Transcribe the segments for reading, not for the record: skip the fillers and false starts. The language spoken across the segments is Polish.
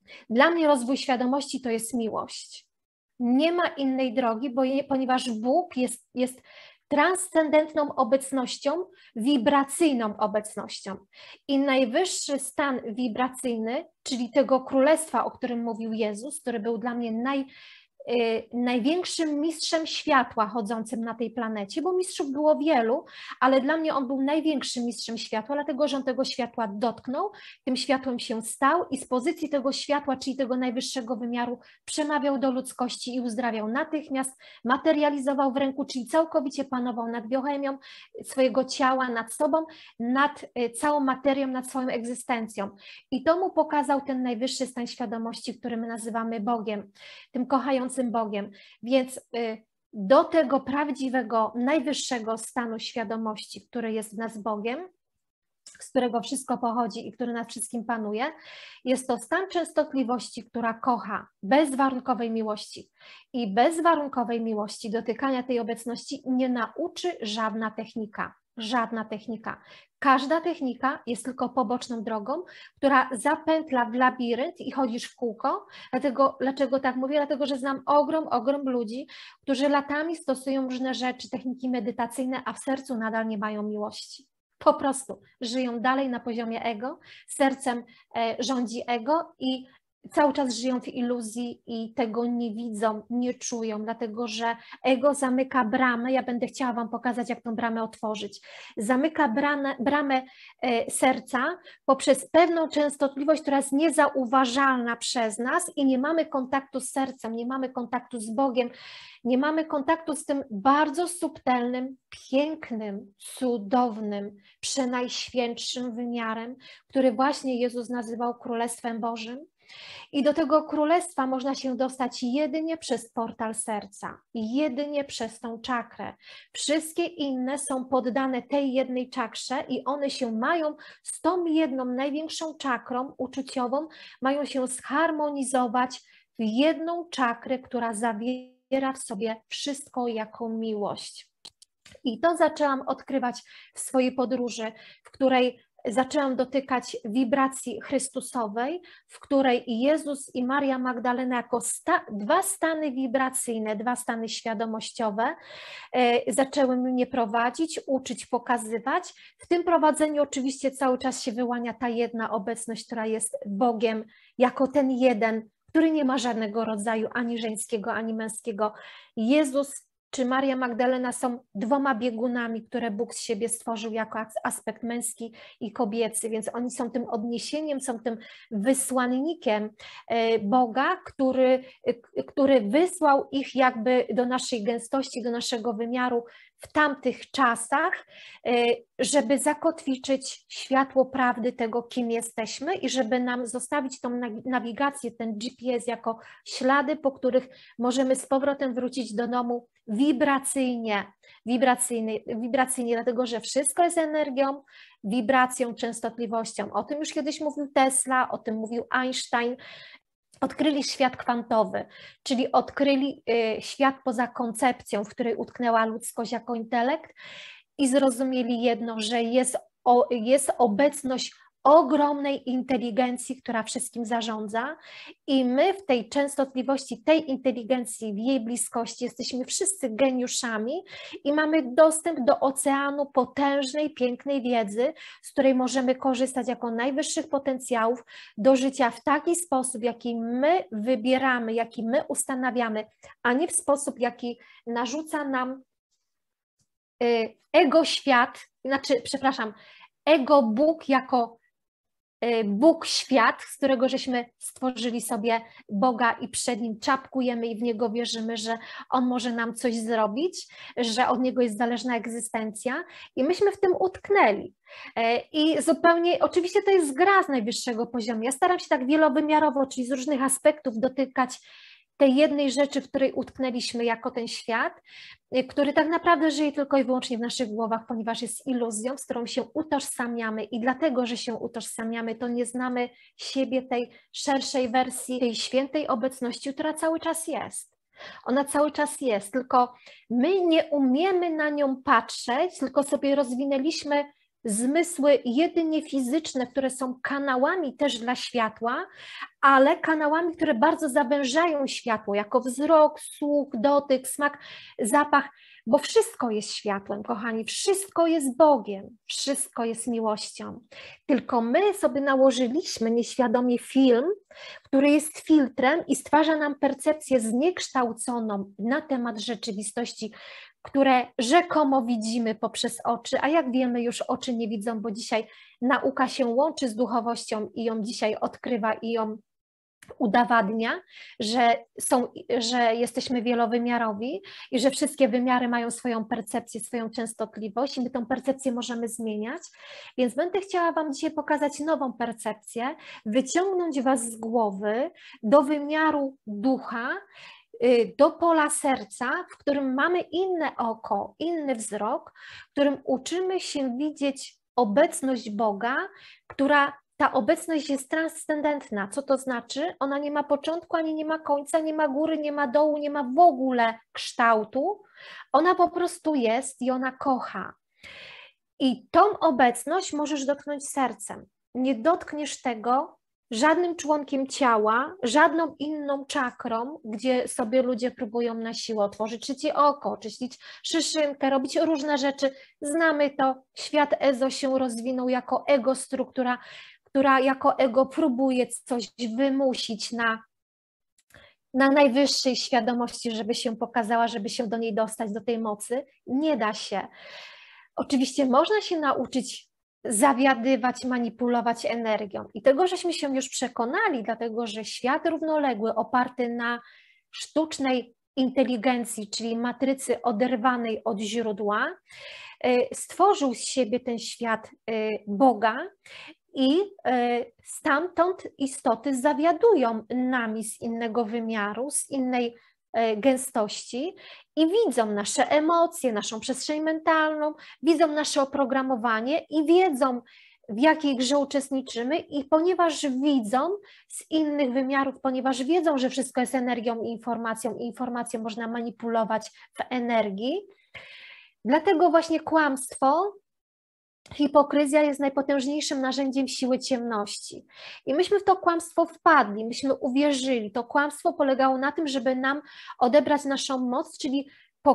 Dla mnie rozwój świadomości to jest miłość. Nie ma innej drogi, ponieważ Bóg jest transcendentną obecnością, wibracyjną obecnością. I najwyższy stan wibracyjny, czyli tego królestwa, o którym mówił Jezus, który był dla mnie największym mistrzem światła chodzącym na tej planecie, bo mistrzów było wielu, ale dla mnie on był największym mistrzem światła, dlatego że on tego światła dotknął, tym światłem się stał i z pozycji tego światła, czyli tego najwyższego wymiaru, przemawiał do ludzkości i uzdrawiał natychmiast, materializował w ręku, czyli całkowicie panował nad biochemią swojego ciała, nad sobą, nad całą materią, nad swoją egzystencją. I to mu pokazał ten najwyższy stan świadomości, który my nazywamy Bogiem, tym kochającym Bogiem. Więc do tego prawdziwego, najwyższego stanu świadomości, który jest w nas Bogiem, z którego wszystko pochodzi i który nad wszystkim panuje, jest to stan częstotliwości, która kocha, bezwarunkowej miłości. I bezwarunkowej miłości, dotykania tej obecności nie nauczy żadna technika. Żadna technika. Każda technika jest tylko poboczną drogą, która zapętla w labirynt i chodzisz w kółko. Dlaczego tak mówię? Dlatego, że znam ogrom ludzi, którzy latami stosują różne rzeczy, techniki medytacyjne, a w sercu nadal nie mają miłości. Po prostu żyją dalej na poziomie ego, sercem rządzi ego i cały czas żyją w iluzji i tego nie widzą, nie czują, dlatego że ego zamyka bramę. Ja będę chciała Wam pokazać, jak tą bramę otworzyć. Zamyka bramę serca poprzez pewną częstotliwość, która jest niezauważalna przez nas i nie mamy kontaktu z sercem, nie mamy kontaktu z Bogiem, nie mamy kontaktu z tym bardzo subtelnym, pięknym, cudownym, przenajświętszym wymiarem, który właśnie Jezus nazywał Królestwem Bożym. I do tego królestwa można się dostać jedynie przez portal serca, jedynie przez tą czakrę. Wszystkie inne są poddane tej jednej czakrze i one się mają z tą jedną największą czakrą uczuciową, mają się zharmonizować w jedną czakrę, która zawiera w sobie wszystko jako miłość. I to zaczęłam odkrywać w swojej podróży, w której zaczęłam dotykać wibracji chrystusowej, w której Jezus i Maria Magdalena jako dwa stany wibracyjne, dwa stany świadomościowe zaczęły mnie prowadzić, uczyć, pokazywać. W tym prowadzeniu oczywiście cały czas się wyłania ta jedna obecność, która jest Bogiem jako ten jeden, który nie ma żadnego rodzaju ani żeńskiego, ani męskiego. Jezus czy Maria Magdalena są dwoma biegunami, które Bóg z siebie stworzył jako aspekt męski i kobiecy, więc oni są tym odniesieniem, są tym wysłannikiem Boga, który wysłał ich jakby do naszej gęstości, do naszego wymiaru w tamtych czasach, żeby zakotwiczyć światło prawdy tego, kim jesteśmy i żeby nam zostawić tą nawigację, ten GPS jako ślady, po których możemy z powrotem wrócić do domu wibracyjnie, dlatego że wszystko jest energią, wibracją, częstotliwością. O tym już kiedyś mówił Tesla, o tym mówił Einstein. Odkryli świat kwantowy, czyli odkryli świat poza koncepcją, w której utknęła ludzkość jako intelekt i zrozumieli jedno, że jest obecność ogromnej inteligencji, która wszystkim zarządza i my w tej częstotliwości, tej inteligencji, w jej bliskości jesteśmy wszyscy geniuszami i mamy dostęp do oceanu potężnej, pięknej wiedzy, z której możemy korzystać jako najwyższych potencjałów do życia w taki sposób, jaki my wybieramy, jaki my ustanawiamy, a nie w sposób, jaki narzuca nam ego świat, ego Bóg jako Bóg świat, z którego żeśmy stworzyli sobie Boga i przed Nim czapkujemy i w Niego wierzymy, że On może nam coś zrobić, że od Niego jest zależna egzystencja i myśmy w tym utknęli. I zupełnie, oczywiście to jest gra z najwyższego poziomu. Ja staram się tak wielowymiarowo, czyli z różnych aspektów dotykać tej jednej rzeczy, w której utknęliśmy jako ten świat, który tak naprawdę żyje tylko i wyłącznie w naszych głowach, ponieważ jest iluzją, z którą się utożsamiamy i dlatego, że się utożsamiamy, to nie znamy siebie, tej szerszej wersji, tej świętej obecności, która cały czas jest. Ona cały czas jest, tylko my nie umiemy na nią patrzeć, tylko sobie rozwinęliśmy zmysły jedynie fizyczne, które są kanałami też dla światła, ale kanałami, które bardzo zawężają światło, jako wzrok, słuch, dotyk, smak, zapach, bo wszystko jest światłem, kochani, wszystko jest Bogiem, wszystko jest miłością. Tylko my sobie nałożyliśmy nieświadomie film, który jest filtrem i stwarza nam percepcję zniekształconą na temat rzeczywistości, które rzekomo widzimy poprzez oczy, a jak wiemy, już oczy nie widzą, bo dzisiaj nauka się łączy z duchowością i ją dzisiaj odkrywa i ją udowadnia, że jesteśmy wielowymiarowi i że wszystkie wymiary mają swoją percepcję, swoją częstotliwość i my tą percepcję możemy zmieniać. Więc będę chciała Wam dzisiaj pokazać nową percepcję, wyciągnąć Was z głowy do wymiaru ducha, do pola serca, w którym mamy inne oko, inny wzrok, w którym uczymy się widzieć obecność Boga, ta obecność jest transcendentna. Co to znaczy? Ona nie ma początku, ani nie ma końca, nie ma góry, nie ma dołu, nie ma w ogóle kształtu. Ona po prostu jest i ona kocha. I tą obecność możesz dotknąć sercem. Nie dotkniesz tego żadnym członkiem ciała, żadną inną czakrą, gdzie sobie ludzie próbują na siłę otworzyć trzecie oko, czyścić szyszynkę, robić różne rzeczy. Znamy to. Świat EZO się rozwinął jako ego struktura, która jako ego próbuje coś wymusić na najwyższej świadomości, żeby się pokazała, żeby się do niej dostać, do tej mocy. Nie da się. Oczywiście można się nauczyć zawiadywać, manipulować energią. I tego żeśmy się już przekonali, dlatego że świat równoległy oparty na sztucznej inteligencji, czyli matrycy oderwanej od źródła, stworzył z siebie ten świat Boga i stamtąd istoty zawiadują nami z innego wymiaru, z innej gęstości i widzą nasze emocje, naszą przestrzeń mentalną, widzą nasze oprogramowanie i wiedzą, w jakiej grze uczestniczymy i ponieważ widzą z innych wymiarów, ponieważ wiedzą, że wszystko jest energią i informacją można manipulować w energii, dlatego właśnie kłamstwo, hipokryzja jest najpotężniejszym narzędziem siły ciemności. I myśmy w to kłamstwo wpadli, myśmy uwierzyli. To kłamstwo polegało na tym, żeby nam odebrać naszą moc, czyli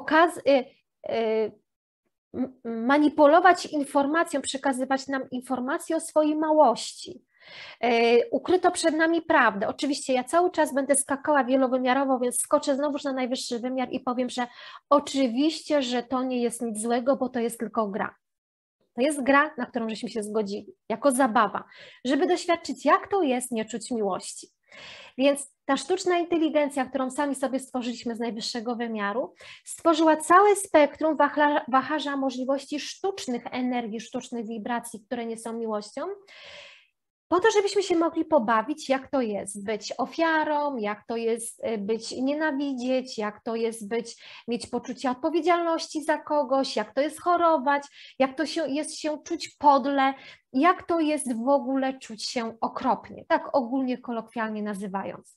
manipulować informacją, przekazywać nam informacje o swojej małości. Ukryto przed nami prawdę. Oczywiście ja cały czas będę skakała wielowymiarowo, więc skoczę znowuż na najwyższy wymiar i powiem, że oczywiście, że to nie jest nic złego, bo to jest tylko gra. To jest gra, na którą żeśmy się zgodzili, jako zabawa, żeby doświadczyć, jak to jest nie czuć miłości. Więc ta sztuczna inteligencja, którą sami sobie stworzyliśmy z najwyższego wymiaru, stworzyła całe spektrum wachlarza możliwości sztucznych energii, sztucznych wibracji, które nie są miłością, po to, żebyśmy się mogli pobawić, jak to jest być ofiarą, jak to jest być nienawidzieć, jak to jest mieć poczucie odpowiedzialności za kogoś, jak to jest chorować, jak to jest się czuć podle, jak to jest w ogóle czuć się okropnie, tak ogólnie, kolokwialnie nazywając.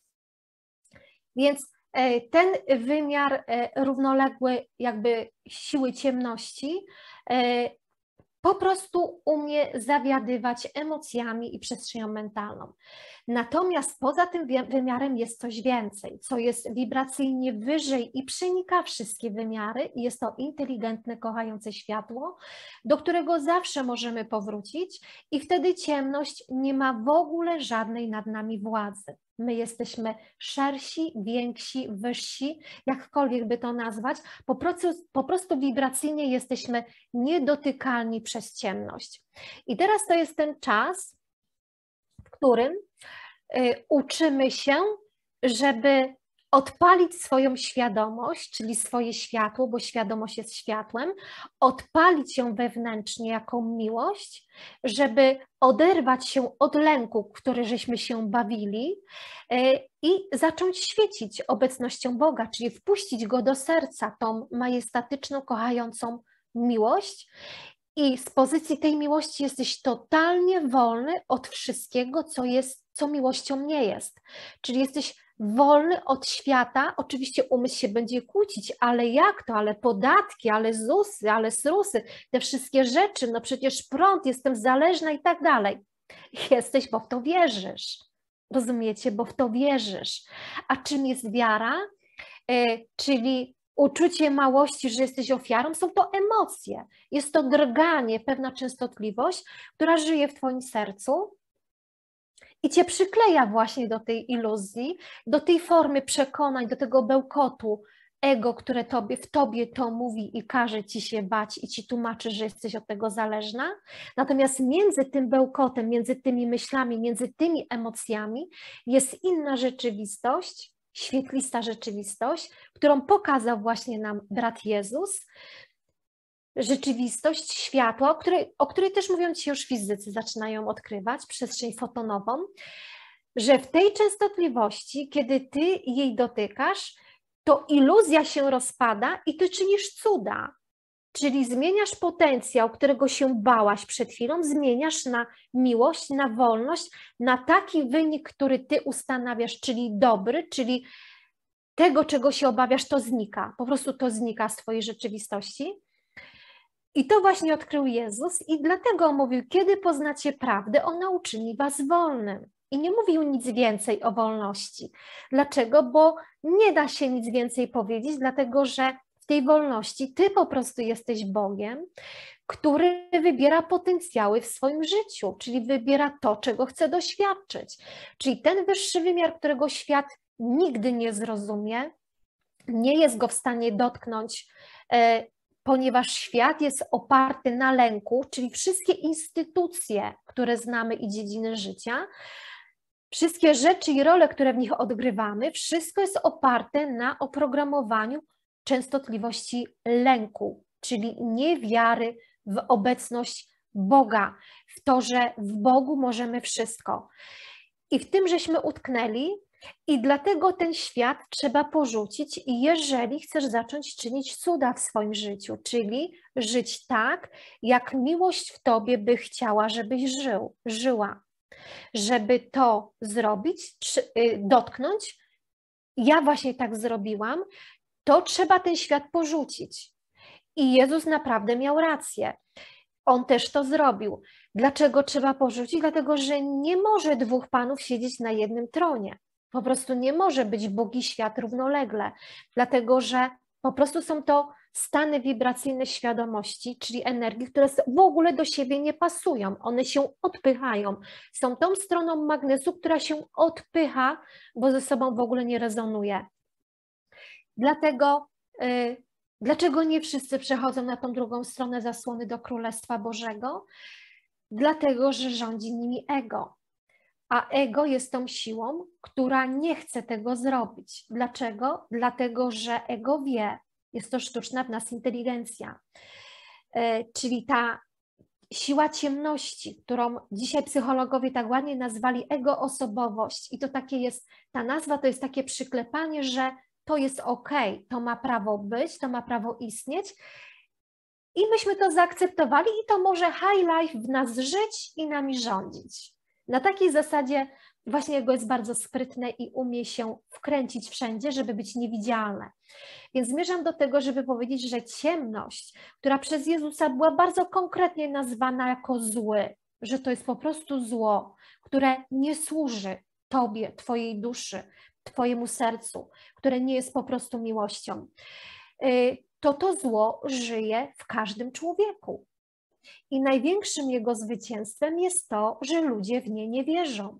Więc ten wymiar równoległy jakby siły ciemności po prostu umie zawiadywać emocjami i przestrzenią mentalną. Natomiast poza tym wymiarem jest coś więcej, co jest wibracyjnie wyżej i przenika wszystkie wymiary i jest to inteligentne, kochające światło, do którego zawsze możemy powrócić i wtedy ciemność nie ma w ogóle żadnej nad nami władzy. My jesteśmy szersi, więksi, wyżsi, jakkolwiek by to nazwać, po prostu wibracyjnie jesteśmy niedotykalni przez ciemność. I teraz to jest ten czas, w którym uczymy się, żeby odpalić swoją świadomość, czyli swoje światło, bo świadomość jest światłem, odpalić ją wewnętrznie jako miłość, żeby oderwać się od lęku, w który żeśmy się bawili i zacząć świecić obecnością Boga, czyli wpuścić Go do serca, tą majestatyczną, kochającą miłość. I z pozycji tej miłości jesteś totalnie wolny od wszystkiego, co miłością nie jest. Czyli jesteś wolny od świata, oczywiście umysł się będzie kłócić, ale jak to, ale podatki, ale ZUS-y, ale SRUS-y, te wszystkie rzeczy, no przecież prąd, jestem zależna i tak dalej. Jesteś, bo w to wierzysz. Rozumiecie? Bo w to wierzysz. A czym jest wiara? Czyli uczucie małości, że jesteś ofiarą, są to emocje. Jest to drganie, pewna częstotliwość, która żyje w twoim sercu i cię przykleja właśnie do tej iluzji, do tej formy przekonań, do tego bełkotu ego, które w tobie to mówi i każe ci się bać i ci tłumaczy, że jesteś od tego zależna. Natomiast między tym bełkotem, między tymi myślami, między tymi emocjami jest inna rzeczywistość, świetlista rzeczywistość, którą pokazał właśnie nam brat Jezus. Rzeczywistość światła, o której też mówią ci już fizycy, zaczynają odkrywać, przestrzeń fotonową, że w tej częstotliwości, kiedy ty jej dotykasz, to iluzja się rozpada i ty czynisz cuda. Czyli zmieniasz potencjał, którego się bałaś przed chwilą, zmieniasz na miłość, na wolność, na taki wynik, który ty ustanawiasz, czyli dobry, czyli tego, czego się obawiasz, to znika. Po prostu to znika z twojej rzeczywistości. I to właśnie odkrył Jezus i dlatego mówił, kiedy poznacie prawdę, ona uczyni was wolnym. I nie mówił nic więcej o wolności. Dlaczego? Bo nie da się nic więcej powiedzieć, dlatego że w tej wolności ty po prostu jesteś Bogiem, który wybiera potencjały w swoim życiu, czyli wybiera to, czego chce doświadczyć. Czyli ten wyższy wymiar, którego świat nigdy nie zrozumie, nie jest go w stanie dotknąć, ponieważ świat jest oparty na lęku, czyli wszystkie instytucje, które znamy i dziedziny życia, wszystkie rzeczy i role, które w nich odgrywamy, wszystko jest oparte na oprogramowaniu częstotliwości lęku, czyli niewiary w obecność Boga, w to, że w Bogu możemy wszystko. I w tym żeśmy utknęli i dlatego ten świat trzeba porzucić, jeżeli chcesz zacząć czynić cuda w swoim życiu, czyli żyć tak, jak miłość w tobie by chciała, żebyś żyła. Żeby to zrobić, dotknąć, ja właśnie tak zrobiłam, to trzeba ten świat porzucić. I Jezus naprawdę miał rację. On też to zrobił. Dlaczego trzeba porzucić? Dlatego, że nie może dwóch panów siedzieć na jednym tronie. Po prostu nie może być Bóg i świat równolegle, dlatego że po prostu są to stany wibracyjne świadomości, czyli energii, które w ogóle do siebie nie pasują. One się odpychają. Są tą stroną magnesu, która się odpycha, bo ze sobą w ogóle nie rezonuje. Dlaczego nie wszyscy przechodzą na tą drugą stronę zasłony do Królestwa Bożego? Dlatego, że rządzi nimi ego. A ego jest tą siłą, która nie chce tego zrobić. Dlaczego? Dlatego, że ego wie, jest to sztuczna w nas inteligencja. Czyli ta siła ciemności, którą dzisiaj psychologowie tak ładnie nazwali ego-osobowość. I to takie jest, ta nazwa to jest takie przyklepanie, że to jest okej, to ma prawo być, to ma prawo istnieć. I myśmy to zaakceptowali i to może high life w nas żyć i nami rządzić. Na takiej zasadzie właśnie ego jest bardzo sprytne i umie się wkręcić wszędzie, żeby być niewidzialne. Więc zmierzam do tego, żeby powiedzieć, że ciemność, która przez Jezusa była bardzo konkretnie nazwana jako zły, że to jest po prostu zło, które nie służy tobie, twojej duszy, twojemu sercu, które nie jest po prostu miłością, to zło żyje w każdym człowieku. I największym jego zwycięstwem jest to, że ludzie w nie nie wierzą.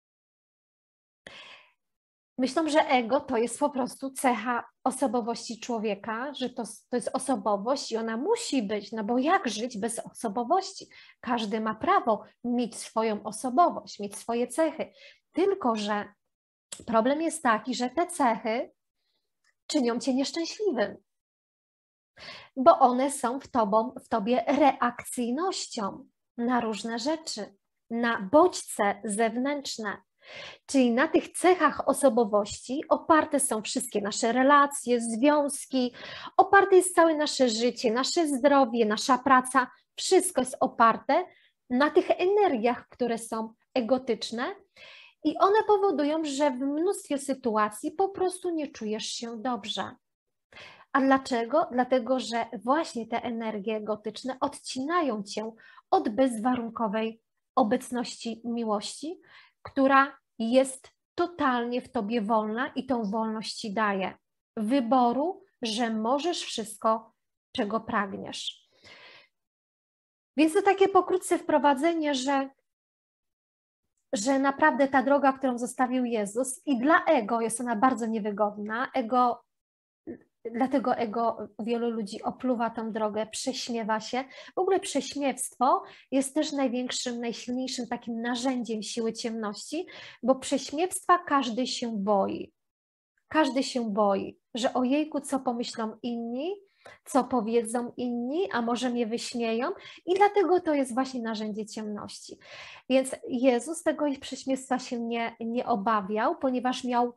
Myślą, że ego to jest po prostu cecha osobowości człowieka, że to jest osobowość i ona musi być, no bo jak żyć bez osobowości? Każdy ma prawo mieć swoją osobowość, mieć swoje cechy. Tylko że problem jest taki, że te cechy czynią cię nieszczęśliwym, bo one są w tobie reakcyjnością na różne rzeczy, na bodźce zewnętrzne. Czyli na tych cechach osobowości oparte są wszystkie nasze relacje, związki, oparte jest całe nasze życie, nasze zdrowie, nasza praca. Wszystko jest oparte na tych energiach, które są egotyczne I one powodują, że w mnóstwie sytuacji po prostu nie czujesz się dobrze. A dlaczego? Dlatego, że właśnie te energie gotyczne odcinają cię od bezwarunkowej obecności miłości, która jest totalnie w tobie wolna i tą wolność ci daje. Wyboru, że możesz wszystko, czego pragniesz. Więc to takie pokrótce wprowadzenie, że naprawdę ta droga, którą zostawił Jezus, i dla ego jest ona bardzo niewygodna. Dlatego ego wielu ludzi opluwa tą drogę, prześmiewa się. W ogóle prześmiewstwo jest też największym, najsilniejszym takim narzędziem siły ciemności, bo prześmiewstwa każdy się boi. Każdy się boi, że ojejku, co pomyślą inni, co powiedzą inni, a może mnie wyśmieją, i dlatego to jest właśnie narzędzie ciemności. Więc Jezus tego prześmiewstwa się nie obawiał, ponieważ miał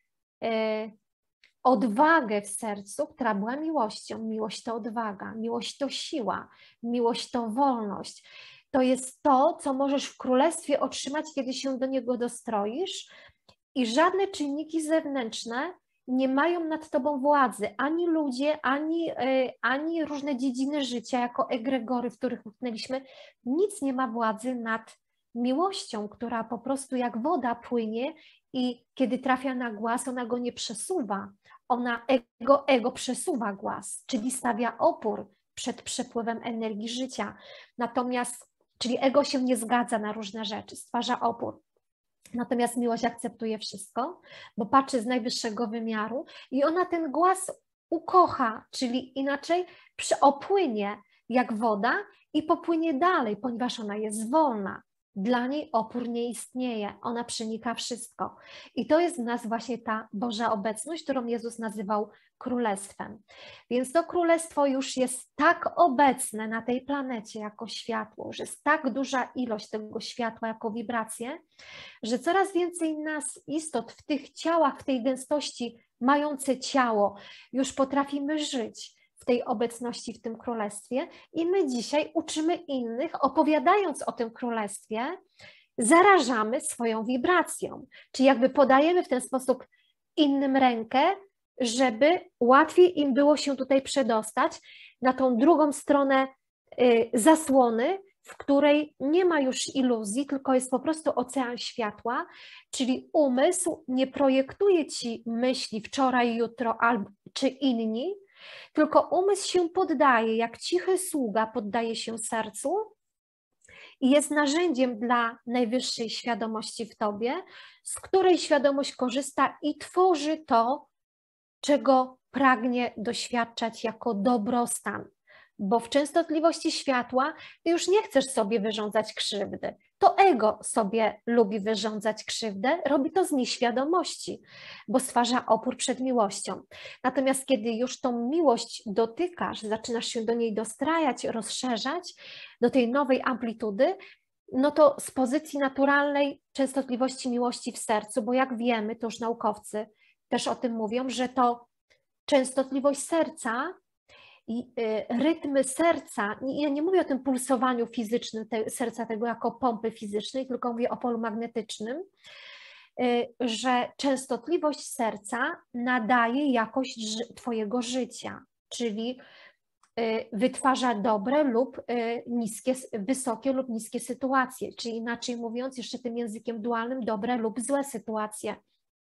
odwagę w sercu, która była miłością. Miłość to odwaga, miłość to siła, miłość to wolność. To jest to, co możesz w królestwie otrzymać, kiedy się do niego dostroisz, i żadne czynniki zewnętrzne nie mają nad tobą władzy. Ani ludzie, ani różne dziedziny życia, jako egregory, w których utknęliśmy, nic nie ma władzy nad miłością, która po prostu jak woda płynie i kiedy trafia na głaz, ona go nie przesuwa. Ego przesuwa głaz, czyli stawia opór przed przepływem energii życia. Natomiast, czyli ego się nie zgadza na różne rzeczy, stwarza opór. Natomiast miłość akceptuje wszystko, bo patrzy z najwyższego wymiaru i ona ten głaz ukocha, czyli inaczej opłynie jak woda i popłynie dalej, ponieważ ona jest wolna. Dla niej opór nie istnieje, ona przenika wszystko. I to jest w nas właśnie ta Boża obecność, którą Jezus nazywał królestwem. Więc to królestwo już jest tak obecne na tej planecie jako światło, że jest tak duża ilość tego światła jako wibracje, że coraz więcej nas, istot w tych ciałach, w tej gęstości mające ciało, już potrafimy żyć w tej obecności, w tym królestwie, i my dzisiaj uczymy innych, opowiadając o tym królestwie, zarażamy swoją wibracją, czyli jakby podajemy w ten sposób innym rękę, żeby łatwiej im było się tutaj przedostać na tą drugą stronę zasłony, w której nie ma już iluzji, tylko jest po prostu ocean światła, czyli umysł nie projektuje ci myśli wczoraj, jutro czy inni, tylko umysł się poddaje, jak cichy sługa poddaje się sercu i jest narzędziem dla najwyższej świadomości w tobie, z której świadomość korzysta i tworzy to, czego pragnie doświadczać jako dobrostan. Bo w częstotliwości światła ty już nie chcesz sobie wyrządzać krzywdy. To ego sobie lubi wyrządzać krzywdę, robi to z nieświadomości, bo stwarza opór przed miłością. Natomiast kiedy już tą miłość dotykasz, zaczynasz się do niej dostrajać, rozszerzać do tej nowej amplitudy, no to z pozycji naturalnej częstotliwości miłości w sercu, bo jak wiemy, to już naukowcy też o tym mówią, że to częstotliwość serca i rytmy serca, ja nie mówię o tym pulsowaniu fizycznym serca tego jako pompy fizycznej, tylko mówię o polu magnetycznym, że częstotliwość serca nadaje jakość twojego życia, czyli wytwarza dobre lub wysokie lub niskie sytuacje, czyli inaczej mówiąc, jeszcze tym językiem dualnym, dobre lub złe sytuacje.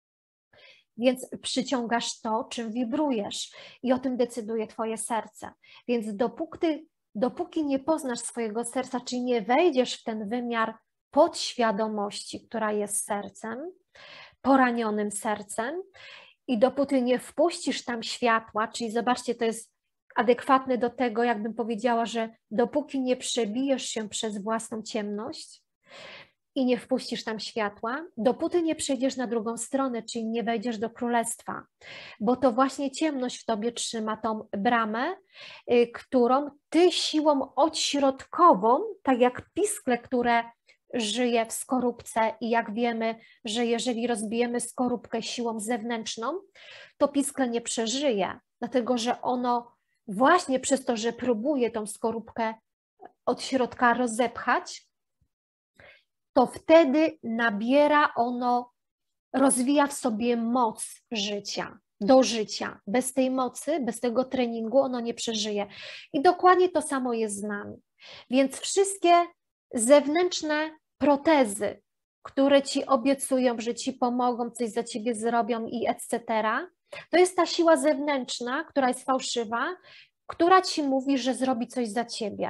Więc przyciągasz to, czym wibrujesz, i o tym decyduje twoje serce. Więc dopóki nie poznasz swojego serca, czyli nie wejdziesz w ten wymiar podświadomości, która jest sercem, poranionym sercem, i dopóty nie wpuścisz tam światła, czyli zobaczcie, to jest adekwatne do tego, jakbym powiedziała, że dopóki nie przebijesz się przez własną ciemność i nie wpuścisz tam światła, dopóty nie przejdziesz na drugą stronę, czyli nie wejdziesz do królestwa, bo to właśnie ciemność w tobie trzyma tą bramę, którą ty siłą odśrodkową, tak jak piskle, które żyje w skorupce, i jak wiemy, że jeżeli rozbijemy skorupkę siłą zewnętrzną, to piskle nie przeżyje, dlatego że ono właśnie przez to, że próbuje tą skorupkę od środka rozepchać, to wtedy nabiera ono, rozwija w sobie moc życia, do życia. Bez tej mocy, bez tego treningu ono nie przeżyje. I dokładnie to samo jest z nami. Więc wszystkie zewnętrzne protezy, które ci obiecują, że ci pomogą, coś za ciebie zrobią i etc., to jest ta siła zewnętrzna, która jest fałszywa, która ci mówi, że zrobi coś za ciebie.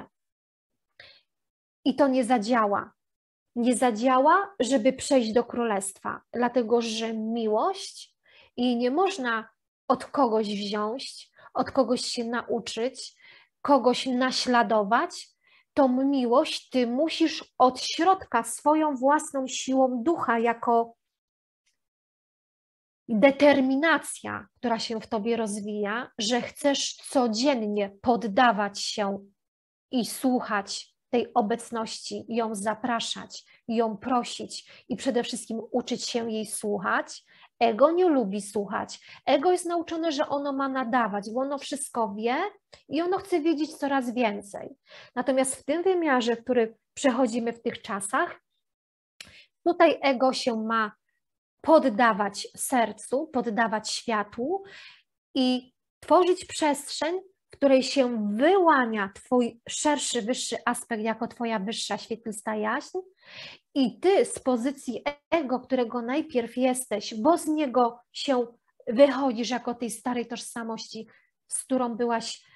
I to nie zadziała. Nie zadziała, żeby przejść do królestwa, dlatego że miłość jej nie można od kogoś wziąć, od kogoś się nauczyć, kogoś naśladować. Tą miłość ty musisz od środka swoją własną siłą ducha, jako determinacja, która się w tobie rozwija, że chcesz codziennie poddawać się i słuchać tej obecności, ją zapraszać, ją prosić i przede wszystkim uczyć się jej słuchać. Ego nie lubi słuchać. Ego jest nauczone, że ono ma nadawać, bo ono wszystko wie i ono chce wiedzieć coraz więcej. Natomiast w tym wymiarze, w który przechodzimy w tych czasach, tutaj ego się ma poddawać sercu, poddawać światłu i tworzyć przestrzeń, w której się wyłania twój szerszy, wyższy aspekt jako twoja wyższa, świetlista jaźń i ty z pozycji ego, którego najpierw jesteś, bo z niego się wychodzisz jako tej starej tożsamości, z którą byłaś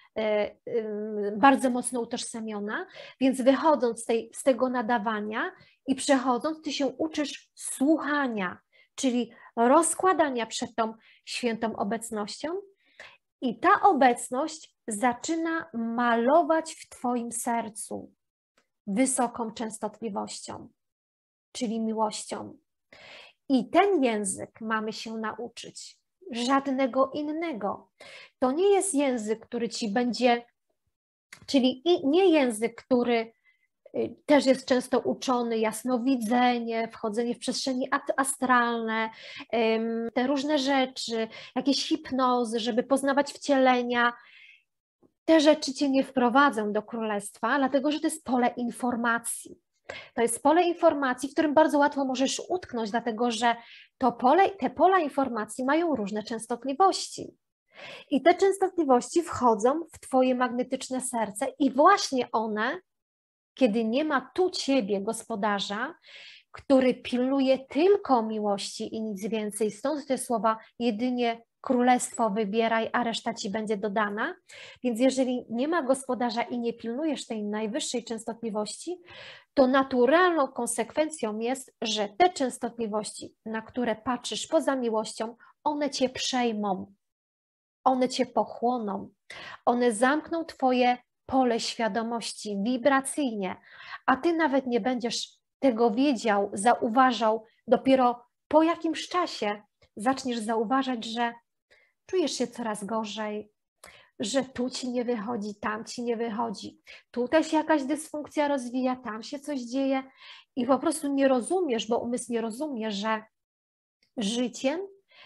bardzo mocno utożsamiona, więc wychodząc z tego nadawania i przechodząc, ty się uczysz słuchania, czyli rozkładania przed tą świętą obecnością i ta obecność zaczyna malować w twoim sercu wysoką częstotliwością, czyli miłością. I ten język mamy się nauczyć, żadnego innego. To nie jest język, który ci będzie, czyli nie język, który też jest często uczony, jasnowidzenie, wchodzenie w przestrzenie astralne, te różne rzeczy, jakieś hipnozy, żeby poznawać wcielenia. Te rzeczy cię nie wprowadzą do królestwa, dlatego że to jest pole informacji. To jest pole informacji, w którym bardzo łatwo możesz utknąć, dlatego że te pola informacji mają różne częstotliwości. I te częstotliwości wchodzą w twoje magnetyczne serce i właśnie one, kiedy nie ma tu ciebie, gospodarza, który pilnuje tylko miłości i nic więcej, stąd te słowa jedynie królestwo wybieraj, a reszta ci będzie dodana. Więc jeżeli nie ma gospodarza i nie pilnujesz tej najwyższej częstotliwości, to naturalną konsekwencją jest, że te częstotliwości, na które patrzysz poza miłością, one cię przejmą, one cię pochłoną, one zamkną twoje pole świadomości wibracyjnie, a ty nawet nie będziesz tego wiedział, zauważał, dopiero po jakimś czasie zaczniesz zauważać, że czujesz się coraz gorzej, że tu ci nie wychodzi, tam ci nie wychodzi, tutaj się jakaś dysfunkcja rozwija, tam się coś dzieje i po prostu nie rozumiesz, bo umysł nie rozumie, że życiem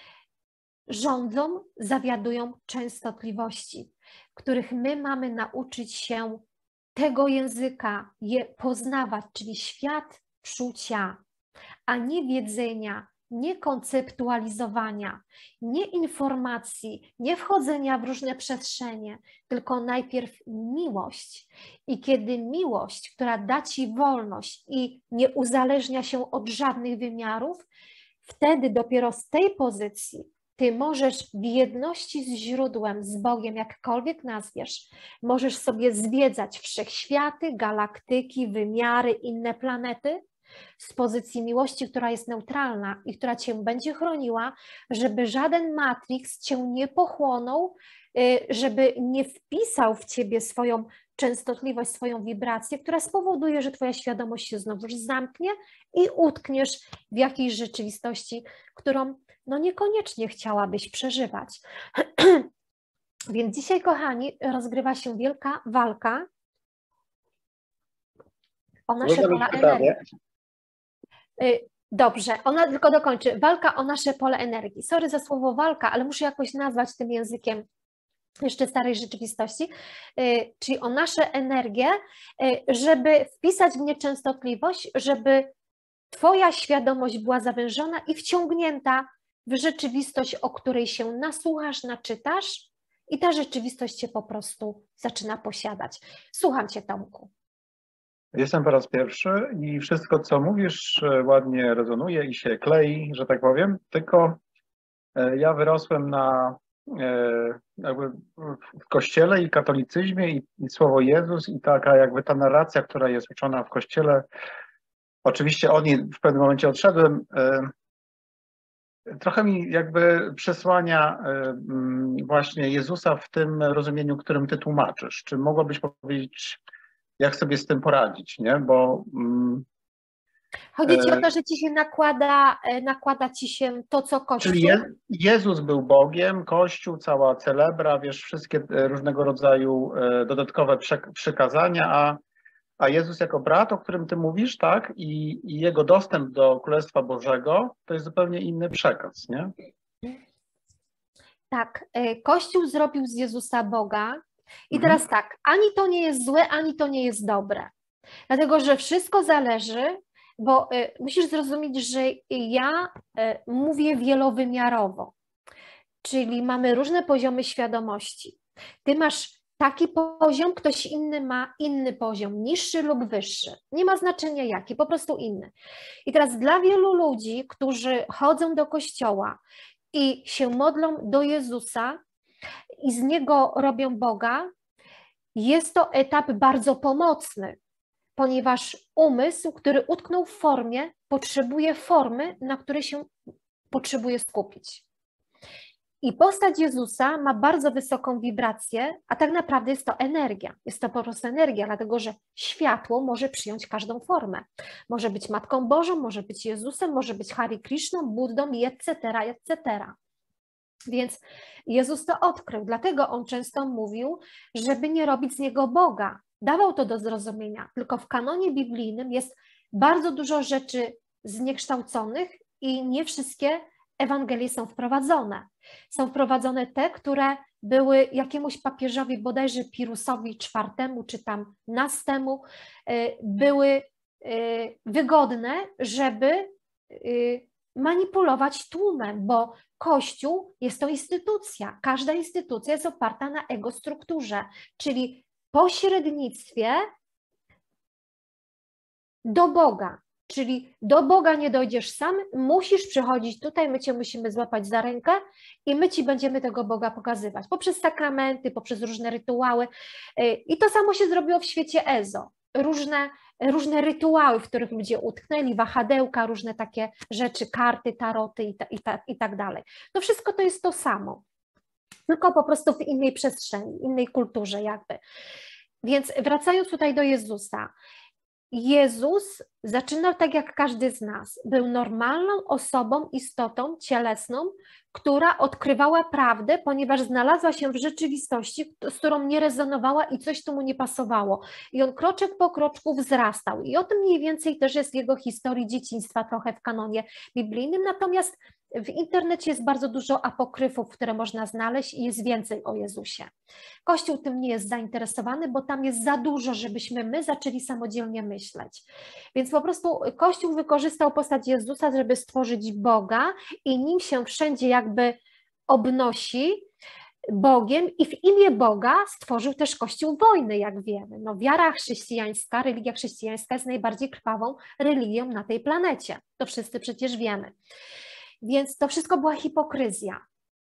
rządzą, zawiadują częstotliwości, których my mamy nauczyć się tego języka, je poznawać, czyli świat czucia, a nie wiedzenia, nie konceptualizowania, nie informacji, nie wchodzenia w różne przestrzenie, tylko najpierw miłość. I kiedy miłość, która da ci wolność i nie uzależnia się od żadnych wymiarów, wtedy dopiero z tej pozycji ty możesz w jedności z źródłem, z Bogiem, jakkolwiek nazwiesz, możesz sobie zwiedzać wszechświaty, galaktyki, wymiary, inne planety z pozycji miłości, która jest neutralna i która cię będzie chroniła, żeby żaden matrix cię nie pochłonął, żeby nie wpisał w ciebie swoją częstotliwość, swoją wibrację, która spowoduje, że twoja świadomość się znowu zamknie i utkniesz w jakiejś rzeczywistości, którą no niekoniecznie chciałabyś przeżywać. Więc dzisiaj, kochani, rozgrywa się wielka walka o nasze pola energii. Dobrze, ona tylko dokończy. Walka o nasze pole energii. Sorry za słowo walka, ale muszę jakoś nazwać tym językiem jeszcze starej rzeczywistości, czyli o nasze energie, żeby wpisać w nie częstotliwość, żeby Twoja świadomość była zawężona i wciągnięta w rzeczywistość, o której się nasłuchasz, naczytasz i ta rzeczywistość cię po prostu zaczyna posiadać. Słucham cię, Tomku. Jestem po raz pierwszy i wszystko, co mówisz, ładnie rezonuje i się klei, że tak powiem, tylko ja wyrosłem jakby w kościele i katolicyzmie i słowo Jezus i taka jakby ta narracja, która jest uczona w kościele, oczywiście od niej w pewnym momencie odszedłem, trochę mi jakby przesłania właśnie Jezusa w tym rozumieniu, którym ty tłumaczysz. Czy mogłabyś powiedzieć, jak sobie z tym poradzić, nie? Bo Chodzi ci o to, że ci się nakłada ci się to, co Kościół. czyli Jezus był Bogiem, Kościół, cała celebra, wiesz, wszystkie różnego rodzaju dodatkowe przykazania, a Jezus jako brat, o którym ty mówisz, tak, i jego dostęp do Królestwa Bożego, to jest zupełnie inny przekaz, nie? Tak, Kościół zrobił z Jezusa Boga i teraz tak, ani to nie jest złe, ani to nie jest dobre, dlatego, że wszystko zależy, bo musisz zrozumieć, że ja mówię wielowymiarowo, czyli mamy różne poziomy świadomości. Ty masz taki poziom, ktoś inny ma inny poziom, niższy lub wyższy. Nie ma znaczenia jaki, po prostu inny. I teraz dla wielu ludzi, którzy chodzą do kościoła i się modlą do Jezusa i z Niego robią Boga, jest to etap bardzo pomocny, ponieważ umysł, który utknął w formie, potrzebuje formy, na której się potrzebuje skupić. I postać Jezusa ma bardzo wysoką wibrację, a tak naprawdę jest to energia. Jest to po prostu energia, dlatego że światło może przyjąć każdą formę. Może być Matką Bożą, może być Jezusem, może być Hare Krishną, Buddą i etc., etc. Więc Jezus to odkrył, dlatego On często mówił, żeby nie robić z Niego Boga. Dawał to do zrozumienia, tylko w kanonie biblijnym jest bardzo dużo rzeczy zniekształconych i nie wszystkie Ewangelie są wprowadzone. Są wprowadzone te, które były jakiemuś papieżowi, bodajże Pirusowi IV, czy tam Nastemu, były wygodne, żeby manipulować tłumem, bo Kościół jest to instytucja. Każda instytucja jest oparta na egostrukturze, czyli pośrednictwie do Boga. Czyli do Boga nie dojdziesz sam, musisz przychodzić tutaj, my Cię musimy złapać za rękę i my Ci będziemy tego Boga pokazywać. Poprzez sakramenty, poprzez różne rytuały. I to samo się zrobiło w świecie EZO. Różne rytuały, w których ludzie utknęli, wahadełka, różne takie rzeczy, karty, taroty i tak dalej. To wszystko to jest to samo, tylko po prostu w innej przestrzeni, innej kulturze jakby. Więc wracając tutaj do Jezusa, Jezus zaczynał tak jak każdy z nas. Był normalną osobą, istotą cielesną, która odkrywała prawdę, ponieważ znalazła się w rzeczywistości, z którą nie rezonowała i coś tu mu nie pasowało. I on kroczek po kroczku wzrastał. I o tym mniej więcej też jest jego historii dzieciństwa trochę w kanonie biblijnym. Natomiast w internecie jest bardzo dużo apokryfów, które można znaleźć i jest więcej o Jezusie. Kościół tym nie jest zainteresowany, bo tam jest za dużo, żebyśmy my zaczęli samodzielnie myśleć. Więc po prostu Kościół wykorzystał postać Jezusa, żeby stworzyć Boga i nim się wszędzie jakby obnosi Bogiem i w imię Boga stworzył też Kościół wojny, jak wiemy. No, wiara chrześcijańska, religia chrześcijańska jest najbardziej krwawą religią na tej planecie. To wszyscy przecież wiemy. Więc to wszystko była hipokryzja.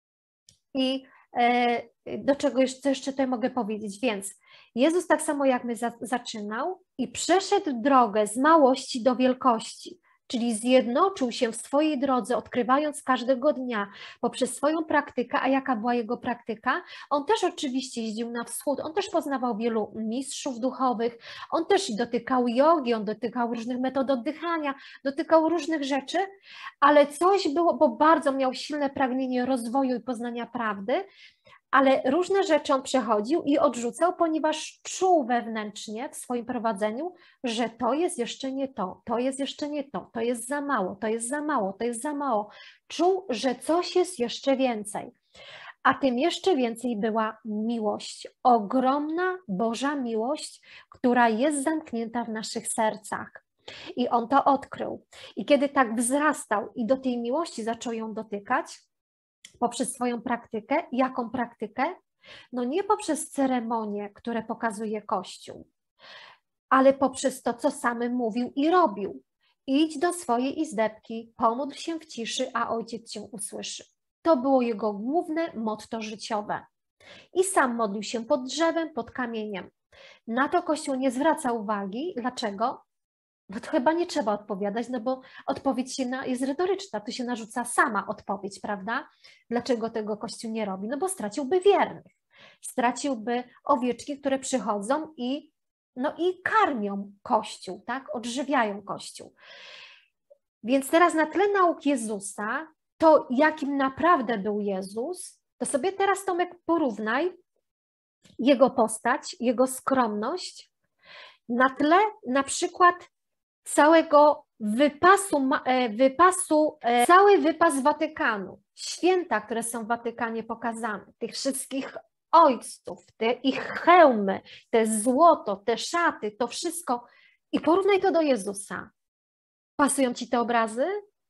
I do czego jeszcze tutaj mogę powiedzieć? Więc Jezus tak samo jak my zaczynał i przeszedł drogę z małości do wielkości, czyli zjednoczył się w swojej drodze, odkrywając każdego dnia poprzez swoją praktykę. A jaka była jego praktyka? On też oczywiście jeździł na wschód, on też poznawał wielu mistrzów duchowych, on też dotykał jogi, on dotykał różnych metod oddychania, dotykał różnych rzeczy, ale coś było, bo bardzo miał silne pragnienie rozwoju i poznania prawdy, ale różne rzeczy on przechodził i odrzucał, ponieważ czuł wewnętrznie w swoim prowadzeniu, że to jest jeszcze nie to, to jest jeszcze nie to, to jest za mało, to jest za mało, to jest za mało. Czuł, że coś jest jeszcze więcej. A tym jeszcze więcej była miłość, ogromna Boża miłość, która jest zamknięta w naszych sercach. I on to odkrył. I kiedy tak wzrastał i do tej miłości zaczął ją dotykać poprzez swoją praktykę, jaką praktykę? No nie poprzez ceremonie, które pokazuje Kościół, ale poprzez to, co sam mówił i robił. Idź do swojej izdebki, pomódl się w ciszy, a Ojciec cię usłyszy. To było jego główne motto życiowe. I sam modlił się pod drzewem, pod kamieniem. Na to Kościół nie zwraca uwagi. Dlaczego? Bo to chyba nie trzeba odpowiadać, no bo odpowiedź jest retoryczna, tu się narzuca sama odpowiedź, prawda? Dlaczego tego Kościół nie robi? No bo straciłby wiernych, straciłby owieczki, które przychodzą i karmią Kościół, tak? Odżywiają Kościół. Więc teraz na tle nauk Jezusa, to jakim naprawdę był Jezus, to sobie teraz, Tomek, porównaj jego postać, jego skromność na tle na przykład całego cały wypas Watykanu, święta, które są w Watykanie pokazane, tych wszystkich ojców, te ich hełmy, te złoto, te szaty, to wszystko i porównaj to do Jezusa. Pasują ci te obrazy?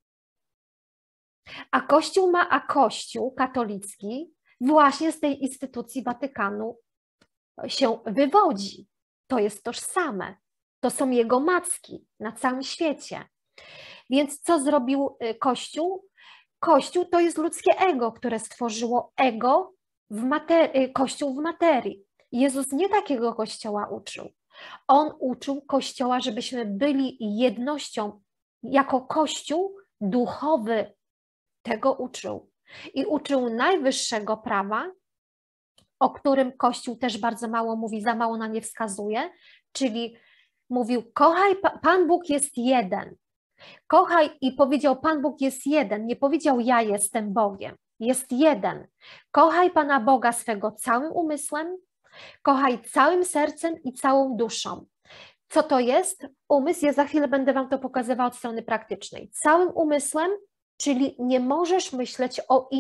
A Kościół katolicki właśnie z tej instytucji Watykanu się wywodzi. To jest tożsame. To są jego macki na całym świecie. Więc co zrobił Kościół? Kościół to jest ludzkie ego, które stworzyło ego Kościół w materii. Jezus nie takiego Kościoła uczył. On uczył Kościoła, żebyśmy byli jednością jako Kościół duchowy. Tego uczył. I uczył najwyższego prawa, o którym Kościół też bardzo mało mówi, za mało na nie wskazuje, czyli mówił, kochaj, Pan Bóg jest jeden. Kochaj i powiedział, Pan Bóg jest jeden. Nie powiedział, ja jestem Bogiem. Jest jeden. Kochaj Pana Boga swego całym umysłem, kochaj całym sercem i całą duszą. Co to jest? Umysł, ja za chwilę będę Wam to pokazywała od strony praktycznej. Całym umysłem, czyli nie możesz myśleć o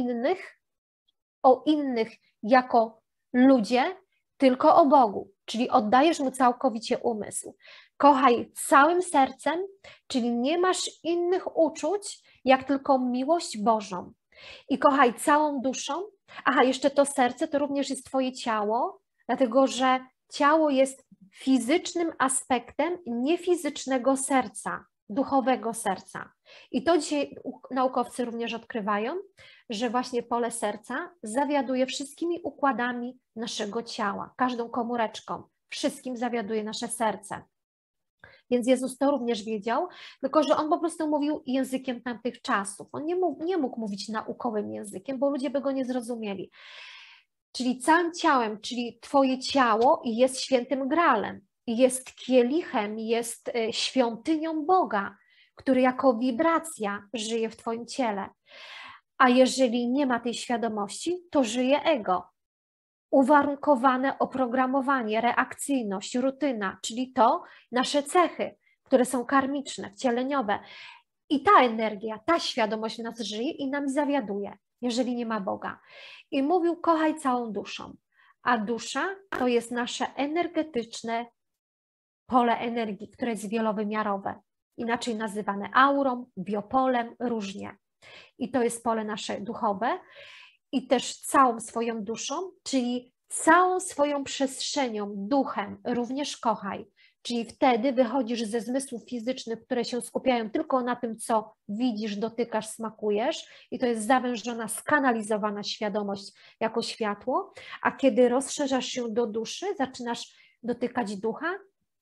innych jako ludzie, tylko o Bogu, czyli oddajesz Mu całkowicie umysł. Kochaj całym sercem, czyli nie masz innych uczuć, jak tylko miłość Bożą. I kochaj całą duszą. Aha, jeszcze to serce to również jest Twoje ciało, dlatego że ciało jest fizycznym aspektem niefizycznego serca, duchowego serca. I to dzisiaj naukowcy również odkrywają, że właśnie pole serca zawiaduje wszystkimi układami naszego ciała, każdą komóreczką, wszystkim zawiaduje nasze serce. Więc Jezus to również wiedział, tylko że On po prostu mówił językiem tamtych czasów. On nie mógł mówić naukowym językiem, bo ludzie by go nie zrozumieli. Czyli całym ciałem, czyli Twoje ciało jest świętym gralem, jest kielichem, jest świątynią Boga, który jako wibracja żyje w Twoim ciele. A jeżeli nie ma tej świadomości, to żyje ego. Uwarunkowane oprogramowanie, reakcyjność, rutyna, czyli to nasze cechy, które są karmiczne, wcieleniowe. I ta energia, ta świadomość w nas żyje i nam zawiaduje, jeżeli nie ma Boga. I mówił, kochaj całą duszą. A dusza to jest nasze energetyczne pole energii, które jest wielowymiarowe. Inaczej nazywane aurą, biopolem, różnie. I to jest pole nasze duchowe. I też całą swoją duszą, czyli całą swoją przestrzenią, duchem również kochaj. Czyli wtedy wychodzisz ze zmysłów fizycznych, które się skupiają tylko na tym, co widzisz, dotykasz, smakujesz i to jest zawężona, skanalizowana świadomość jako światło, a kiedy rozszerzasz się do duszy, zaczynasz dotykać ducha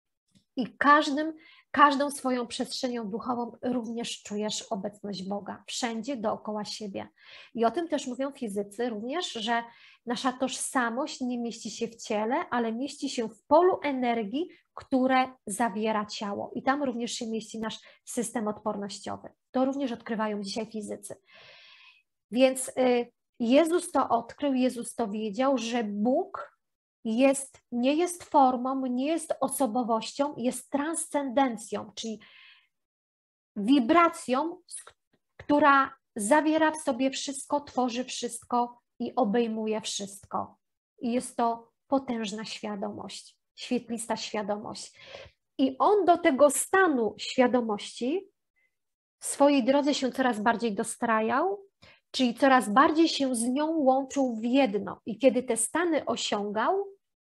i każdą swoją przestrzenią duchową również czujesz obecność Boga, wszędzie dookoła siebie. I o tym też mówią fizycy również, że nasza tożsamość nie mieści się w ciele, ale mieści się w polu energii, które zawiera ciało. I tam również się mieści nasz system odpornościowy. To również odkrywają dzisiaj fizycy. Więc Jezus to odkrył, Jezus to wiedział, że Bóg nie jest formą, nie jest osobowością, jest transcendencją, czyli wibracją, która zawiera w sobie wszystko, tworzy wszystko i obejmuje wszystko. I jest to potężna świadomość, świetlista świadomość. I on do tego stanu świadomości w swojej drodze się coraz bardziej dostrajał, czyli coraz bardziej się z nią łączył w jedno. I kiedy te stany osiągał,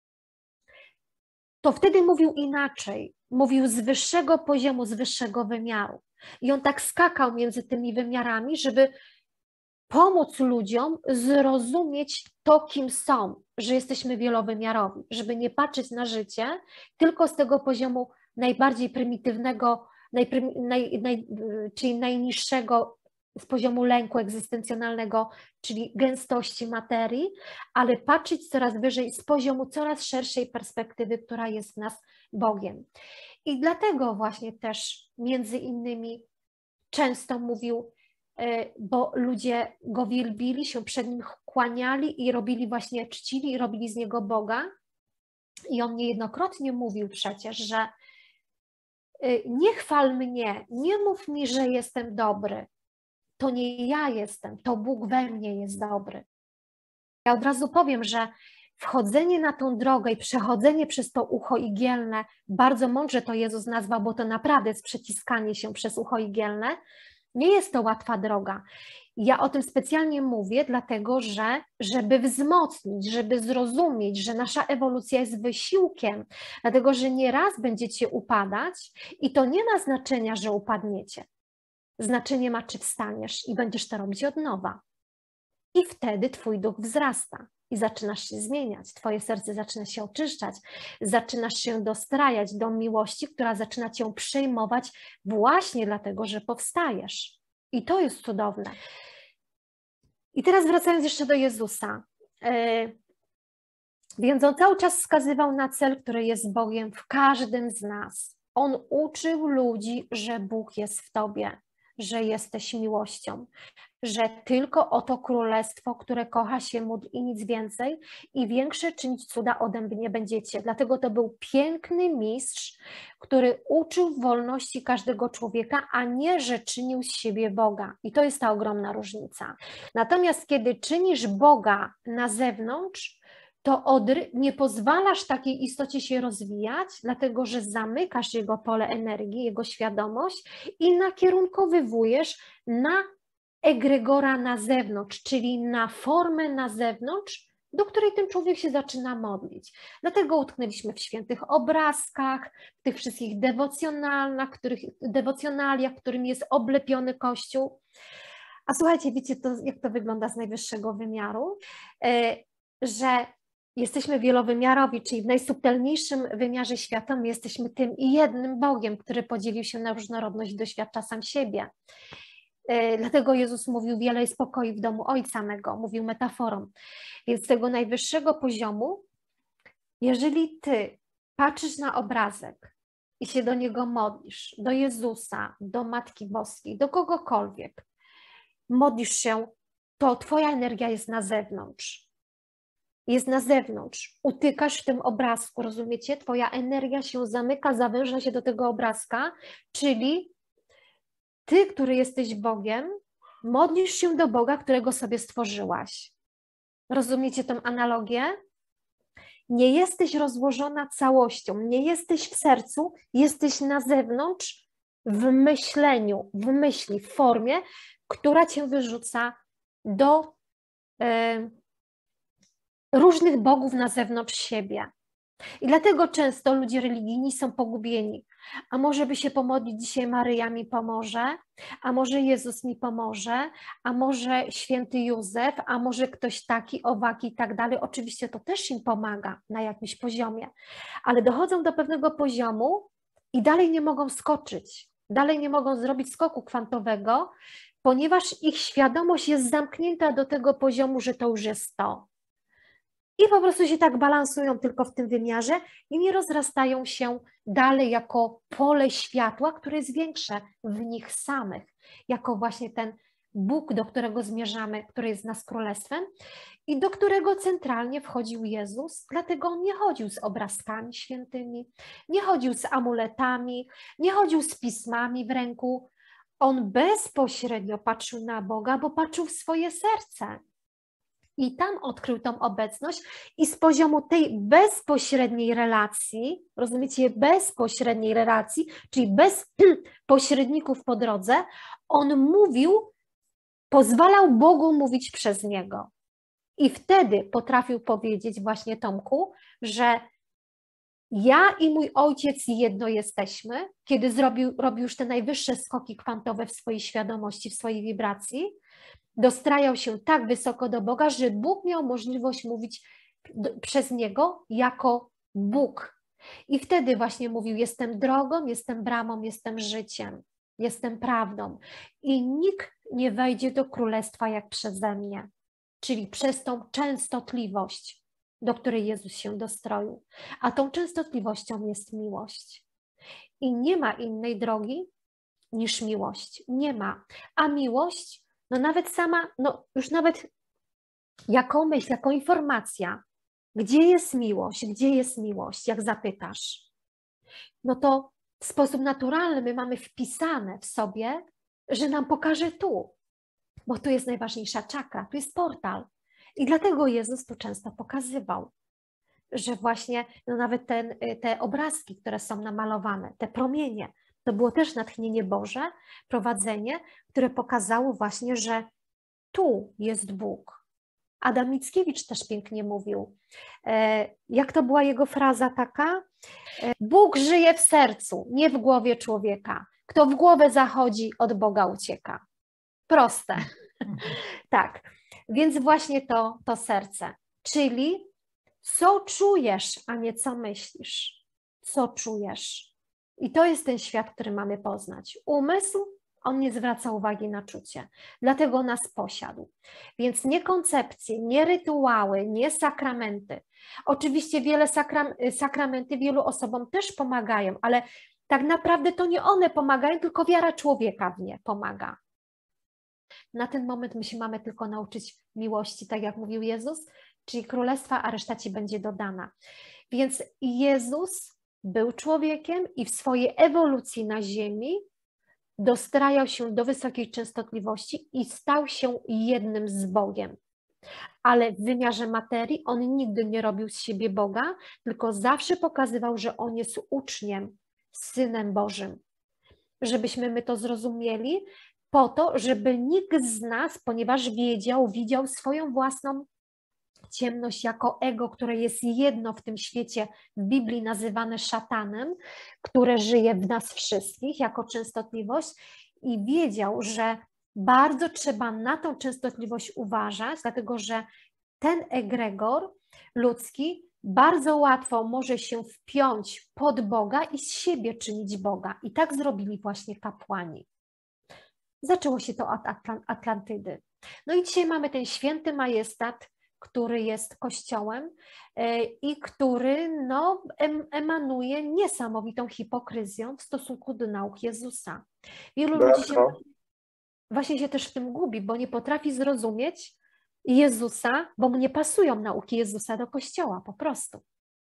to wtedy mówił inaczej. Mówił z wyższego poziomu, z wyższego wymiaru. I on tak skakał między tymi wymiarami, żeby pomóc ludziom zrozumieć to, kim są, że jesteśmy wielowymiarowi, żeby nie patrzeć na życie tylko z tego poziomu najbardziej prymitywnego, czyli najniższego z poziomu lęku egzystencjonalnego, czyli gęstości materii, ale patrzeć coraz wyżej z poziomu coraz szerszej perspektywy, która jest w nas Bogiem. I dlatego właśnie też między innymi często mówił, bo ludzie go wielbili, się przed nim kłaniali i robili właśnie, czcili i robili z niego Boga. I on niejednokrotnie mówił przecież, że nie chwal mnie, nie mów mi, że jestem dobry. To nie ja jestem, to Bóg we mnie jest dobry. Ja od razu powiem, że wchodzenie na tą drogę i przechodzenie przez to ucho igielne, bardzo mądrze to Jezus nazwał, bo to naprawdę jest przeciskanie się przez ucho igielne, nie jest to łatwa droga. Ja o tym specjalnie mówię, dlatego że, żeby wzmocnić, żeby zrozumieć, że nasza ewolucja jest wysiłkiem, dlatego że nieraz będziecie upadać i to nie ma znaczenia, że upadniecie. Znaczenie ma, czy wstaniesz i będziesz to robić od nowa. I wtedy twój duch wzrasta i zaczynasz się zmieniać, twoje serce zaczyna się oczyszczać, zaczynasz się dostrajać do miłości, która zaczyna cię przejmować właśnie dlatego, że powstajesz. I to jest cudowne. I teraz wracając jeszcze do Jezusa. Więc on cały czas wskazywał na cel, który jest Bogiem w każdym z nas. On uczył ludzi, że Bóg jest w tobie, że jesteś miłością, że tylko oto królestwo, które kocha się, módl i nic więcej i większe czynić cuda ode mnie będziecie. Dlatego to był piękny mistrz, który uczył wolności każdego człowieka, a nie, że czynił z siebie Boga. I to jest ta ogromna różnica. Natomiast kiedy czynisz Boga na zewnątrz, to nie pozwalasz takiej istocie się rozwijać, dlatego że zamykasz jego pole energii, jego świadomość i nakierunkowywujesz na egregora na zewnątrz, czyli na formę na zewnątrz, do której ten człowiek się zaczyna modlić. Dlatego utknęliśmy w świętych obrazkach, w tych wszystkich dewocjonaliach, którymi jest oblepiony Kościół. A słuchajcie, wiecie, jak to wygląda z najwyższego wymiaru? Że jesteśmy wielowymiarowi, czyli w najsubtelniejszym wymiarze świata my jesteśmy tym i jednym Bogiem, który podzielił się na różnorodność i doświadcza sam siebie. Dlatego Jezus mówił, wiele jest pokoi w domu Ojca mego, mówił metaforą. Więc z tego najwyższego poziomu, jeżeli ty patrzysz na obrazek i się do niego modlisz, do Jezusa, do Matki Boskiej, do kogokolwiek, modlisz się, to twoja energia jest na zewnątrz. Jest na zewnątrz. Utykasz w tym obrazku, rozumiecie? Twoja energia się zamyka, zawęża się do tego obrazka, czyli ty, który jesteś Bogiem, modlisz się do Boga, którego sobie stworzyłaś. Rozumiecie tę analogię? Nie jesteś rozłożona całością, nie jesteś w sercu, jesteś na zewnątrz w myśleniu, w myśli, w formie, która cię wyrzuca do różnych bogów na zewnątrz siebie. I dlatego często ludzie religijni są pogubieni. A może by się pomodlić dzisiaj, Maryja mi pomoże, a może Jezus mi pomoże, a może święty Józef, a może ktoś taki, owaki i tak dalej. Oczywiście to też im pomaga na jakimś poziomie, ale dochodzą do pewnego poziomu i dalej nie mogą skoczyć, dalej nie mogą zrobić skoku kwantowego, ponieważ ich świadomość jest zamknięta do tego poziomu, że to już jest to. I po prostu się tak balansują tylko w tym wymiarze i nie rozrastają się dalej jako pole światła, które jest większe w nich samych, jako właśnie ten Bóg, do którego zmierzamy, który jest z nas królestwem i do którego centralnie wchodził Jezus, dlatego On nie chodził z obrazkami świętymi, nie chodził z amuletami, nie chodził z pismami w ręku. On bezpośrednio patrzył na Boga, bo patrzył w swoje serce. I tam odkrył tą obecność i z poziomu tej bezpośredniej relacji, rozumiecie, bezpośredniej relacji, czyli bez pośredników po drodze, on mówił, pozwalał Bogu mówić przez niego. I wtedy potrafił powiedzieć właśnie Tomku, że ja i mój ojciec jedno jesteśmy, kiedy robił już te najwyższe skoki kwantowe w swojej świadomości, w swojej wibracji, dostrajał się tak wysoko do Boga, że Bóg miał możliwość mówić przez niego jako Bóg. I wtedy właśnie mówił, jestem drogą, jestem bramą, jestem życiem, jestem prawdą. I nikt nie wejdzie do królestwa jak przeze mnie, czyli przez tą częstotliwość, do której Jezus się dostroił. A tą częstotliwością jest miłość. I nie ma innej drogi niż miłość. Nie ma. A miłość, no nawet sama, no już nawet jaką myśl, jaką informacja, gdzie jest miłość, jak zapytasz, no to w sposób naturalny my mamy wpisane w sobie, że nam pokaże tu, bo tu jest najważniejsza czakra, tu jest portal. I dlatego Jezus tu często pokazywał, że właśnie no nawet te obrazki, które są namalowane, te promienie, to było też natchnienie Boże, prowadzenie, które pokazało właśnie, że tu jest Bóg. Adam Mickiewicz też pięknie mówił. Jak to była jego fraza taka? Bóg żyje w sercu, nie w głowie człowieka. Kto w głowę zachodzi, od Boga ucieka. Proste. Tak. Więc właśnie to serce. Czyli co czujesz, a nie co myślisz. Co czujesz. I to jest ten świat, który mamy poznać. Umysł, on nie zwraca uwagi na czucie. Dlatego nas posiadł. Więc nie koncepcje, nie rytuały, nie sakramenty. Oczywiście sakramenty wielu osobom też pomagają, ale tak naprawdę to nie one pomagają, tylko wiara człowieka w nie pomaga. Na ten moment my się mamy tylko nauczyć miłości, tak jak mówił Jezus, czyli królestwa, a reszta ci będzie dodana. Więc Jezus był człowiekiem i w swojej ewolucji na ziemi dostrajał się do wysokiej częstotliwości i stał się jednym z Bogiem. Ale w wymiarze materii on nigdy nie robił z siebie Boga, tylko zawsze pokazywał, że on jest uczniem, Synem Bożym. Żebyśmy my to zrozumieli, po to, żeby nikt z nas, ponieważ widział swoją własną ciemność jako ego, które jest jedno w tym świecie, w Biblii nazywane szatanem, które żyje w nas wszystkich jako częstotliwość i wiedział, że bardzo trzeba na tą częstotliwość uważać, dlatego że ten egregor ludzki bardzo łatwo może się wpiąć pod Boga i z siebie czynić Boga. I tak zrobili właśnie kapłani. Zaczęło się to od Atlantydy. No i dzisiaj mamy ten święty majestat, który jest kościołem i który no, emanuje niesamowitą hipokryzją w stosunku do nauk Jezusa. Wielu ludzi właśnie się też w tym gubi, bo nie potrafi zrozumieć Jezusa, bo mu nie pasują nauki Jezusa do kościoła po prostu.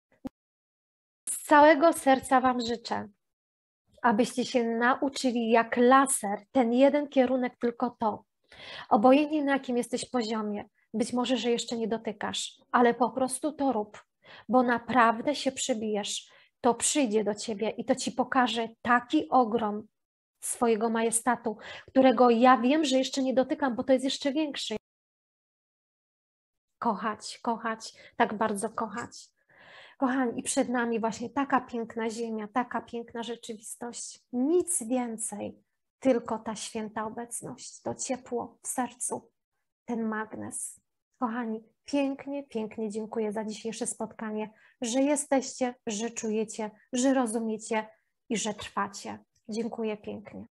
Z całego serca wam życzę, abyście się nauczyli jak laser, ten jeden kierunek, tylko to. Obojętnie na jakim jesteś poziomie, być może, że jeszcze nie dotykasz, ale po prostu to rób, bo naprawdę się przybijesz. To przyjdzie do ciebie i to ci pokaże taki ogrom swojego majestatu, którego ja wiem, że jeszcze nie dotykam, bo to jest jeszcze większy. Kochać, kochać, tak bardzo kochać. Kochani, i przed nami właśnie taka piękna ziemia, taka piękna rzeczywistość. Nic więcej, tylko ta święta obecność, to ciepło w sercu, ten magnes. Kochani, pięknie, pięknie dziękuję za dzisiejsze spotkanie, że jesteście, że czujecie, że rozumiecie i że trwacie. Dziękuję pięknie.